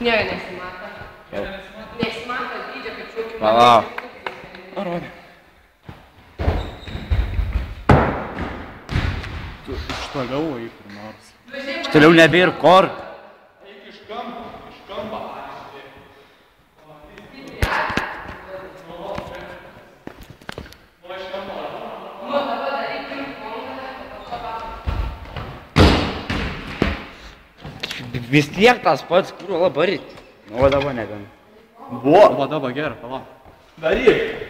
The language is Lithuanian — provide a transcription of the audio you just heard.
Ne, nesimato. Nesimato dydžio, kaip šaukimo. Palauk. Parodė. Tu iš toliau eik kur nors. Iš toliau nebėr kur. Eik iš kampo. Iš kampo. Vis tiek tas pats, kur labai. Nu, o dabar nebent. Buvo. O dabar gerai, palauk. Daryk.